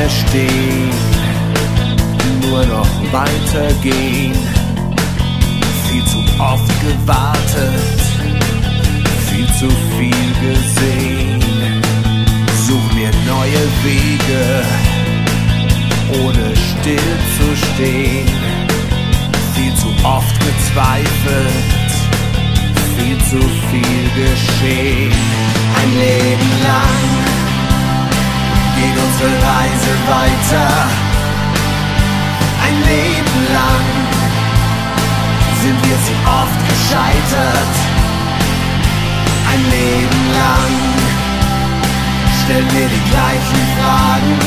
mehr stehen, nur noch weitergehen. Viel zu oft gewartet, viel zu viel gesehen. Such mir neue Wege, ohne still zu stehen. Viel zu oft gezweifelt, viel zu viel geschehen. Ein Leben lang geht unsere Reise weiter. Ein Leben lang sind wir zu oft gescheitert. Ein Leben lang stellen wir die gleichen Fragen,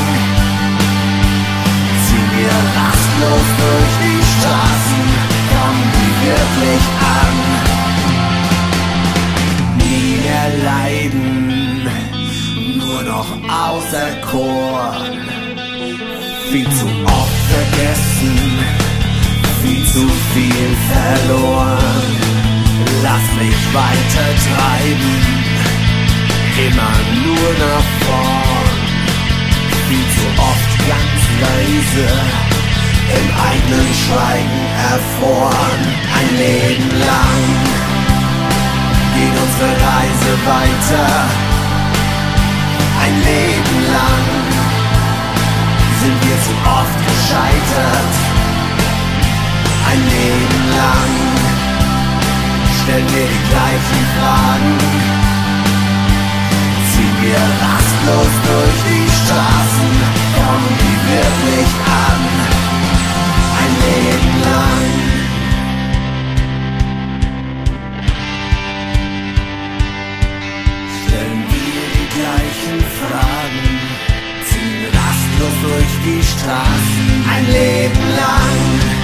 ziehen wir rastlos durch die Straßen, kommen die wirklich an? Nie mehr leiden, nur noch auserkoren. Viel zu oft vergessen, viel zu viel verloren. Lass mich weiter treiben, immer nur nach vorn. Viel zu oft ganz leise, im eigenen Schweigen erfroren. Ein Leben lang geht unsere Reise weiter. Ein Leben lang sind wir zu oft gescheitert. Ein Leben lang stellen wir die gleichen Fragen, ziehen wir rastlos durch die Straßen, kommen die wirklich an? Ein Leben lang. Stellen wir die gleichen Fragen, ziehen rastlos durch die Straßen. Ein Leben lang.